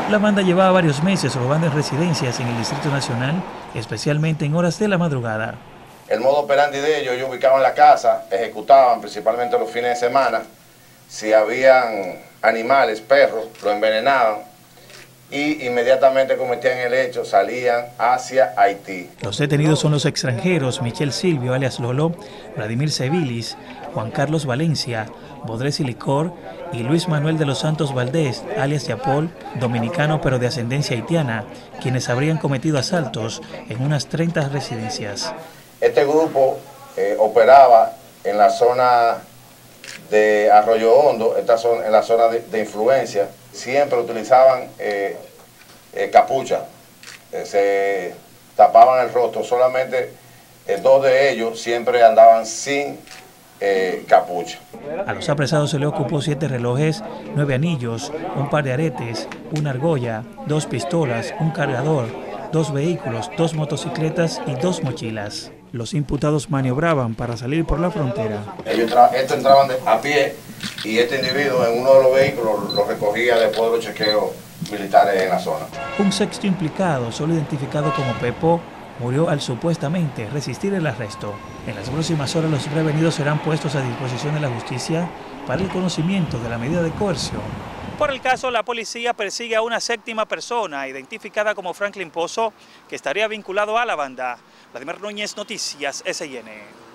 La banda llevaba varios meses robando en residencias en el Distrito Nacional, especialmente en horas de la madrugada. El modo operandi de ellos ubicaban la casa, ejecutaban principalmente los fines de semana. Si habían animales, perros, lo envenenaban y inmediatamente cometían el hecho, salían hacia Haití. Los detenidos son los extranjeros Michel Silvio, alias Lolo, Vladimir Sevilis, Juan Carlos Valencia, Bodrés y Licor y Luis Manuel de los Santos Valdés, alias Yapol, dominicano pero de ascendencia haitiana, quienes habrían cometido asaltos en unas 30 residencias. Este grupo operaba en la zona de Arroyo Hondo, en la zona de influencia. Siempre utilizaban capucha, se tapaban el rostro, solamente dos de ellos siempre andaban sin capucha. A los apresados se le ocupó 7 relojes, 9 anillos, un par de aretes, una argolla, 2 pistolas, un cargador, 2 vehículos, 2 motocicletas y 2 mochilas. Los imputados maniobraban para salir por la frontera. Estos entraban a pie y este individuo en uno de los vehículos lo recogía después de los chequeos militares en la zona. Un sexto implicado, solo identificado como Pepo, murió al supuestamente resistir el arresto. En las próximas horas los prevenidos serán puestos a disposición de la justicia para el conocimiento de la medida de coerción. Por el caso, la policía persigue a una 7ª persona, identificada como Franklin Pozo, que estaría vinculado a la banda. Vladimir Núñez, Noticias SIN.